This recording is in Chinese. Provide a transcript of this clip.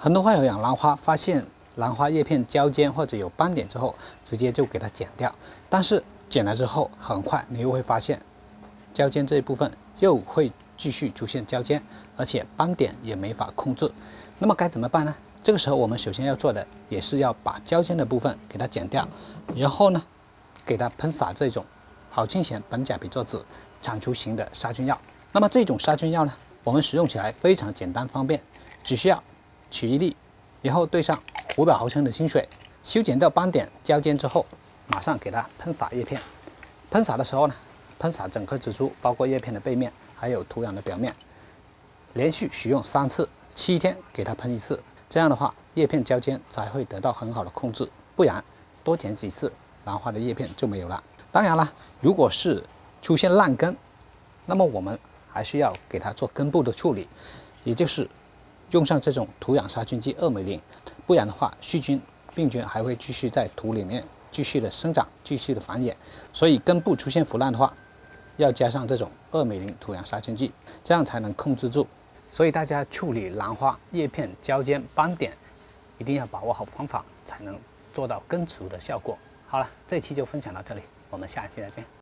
很多患有养兰花发现兰花叶片焦尖或者有斑点之后，直接就给它剪掉。但是剪了之后，很快你又会发现焦尖这一部分又会继续出现焦尖，而且斑点也没法控制。那么该怎么办呢？这个时候我们首先要做的也是要把焦尖的部分给它剪掉，然后呢，给它喷洒这种好沁贤苯甲吡唑酯产出型的杀菌药。那么这种杀菌药呢，我们使用起来非常简单方便，只需要取一粒，然后兑上500毫升的清水，修剪掉斑点焦尖之后，马上给它喷洒叶片。喷洒的时候呢，喷洒整颗植株，包括叶片的背面，还有土壤的表面，连续使用3次，7天给它喷1次。这样的话，叶片焦尖才会得到很好的控制，不然多剪几次，兰花的叶片就没有了。当然了，如果是出现烂根，那么我们还是要给它做根部的处理，也就是用上这种土壤杀菌剂2美林，不然的话，细菌、病菌还会继续在土里面继续的生长，继续的繁衍。所以根部出现腐烂的话，要加上这种2美林土壤杀菌剂，这样才能控制住。所以大家处理兰花叶片焦尖斑点，一定要把握好方法，才能做到根除的效果。好了，这期就分享到这里，我们下期再见。